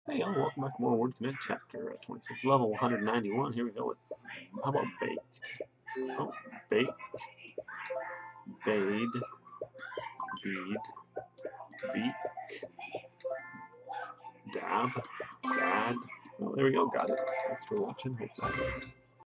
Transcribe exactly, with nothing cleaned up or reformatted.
Hey y'all, welcome back to more Word Command Chapter uh, twenty-six, level one hundred ninety-one. Here we go with, how about baked? Oh, bake, bade, bead, beak, dab, dad. Oh, there we go, got it. Thanks for watching, hope that helped.